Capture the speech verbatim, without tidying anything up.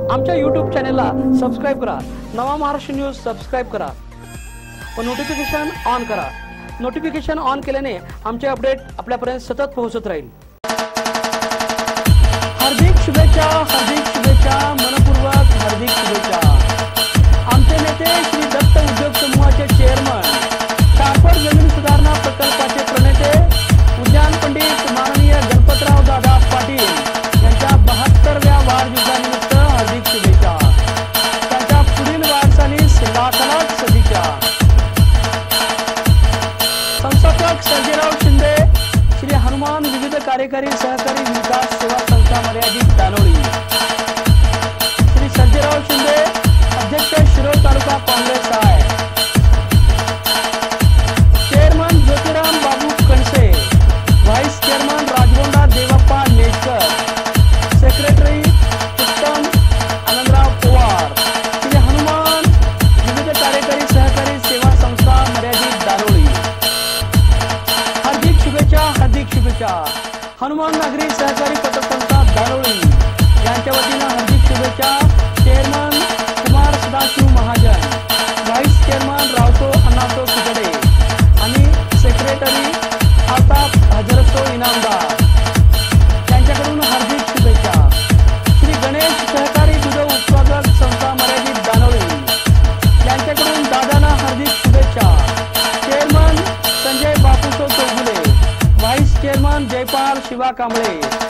आमच्या यूट्यूब चॅनलला सबस्क्राईब करा। नवा महाराष्ट्र न्यूज सबस्क्राईब करा व नोटिफिकेशन ऑन करा। नोटिफिकेशन ऑन केल्याने आमचे अपडेट आपल्यापर्यंत सतत पोहोचत राहील। हार्दिक शुभेच्छा, हार्दिक शुभेच्छा, मनपूर्वक हार्दिक शुभेच्छा। आमचे नेते श्री दत्त उद्योग समूहाचे चेअरमन, टापर जमीन सुधारणा प्रकल्पाचे प्रणेते उद्यान पंडित माननीय गणपतराव दादा पाटील यांच्या बहात्तरव्या वाढदिवसानिमित्त हार्दिक शुभेच्छा। त्यांच्या पुढील वाटचालीस लाख लाख सदिच्छा। संस्थापक सर्जेराव शिंदे, श्री हनुमान विविध कार्यकारी सहकारी विकास सेवा संस्था मर्यादित दानोळी, श्री सर्जेराव शिंदे अध्यक्ष शिरोळ तालुका काँग्रेस आहे, chairman Jyotiram Babu Kanase, vice chairman Rajgonda Devappa Netkar, secretary Uttam Anandrao Pawar, Shri Hanuman विविध कार्यकारी सहकारी सेवा संस्था मर्यादित दानोळी। हार्दिक शुभेच्छा, हार्दिक शुभेच्छा। हनुमान नागरी सहकारी पतसंस्था दानोळी यांच्या वतीने हार्दिक शुभेच्छा। Chairman Kumar Sadashiv Mahajan, vice chairman रावतो अण्णातो कुकडे आणि सेक्रेटरी आताप हजरतो इनामदार यांच्याकडून हार्दिक शुभेच्छा। श्री गणेश सहकारी दूध उत्पादक संस्था मर्यादित दानोळी यांच्याकडून दादांना हार्दिक शुभेच्छा। Chairman Sanjay Bapuso Chougule, vice chairman Jaypal Shiva Kamble.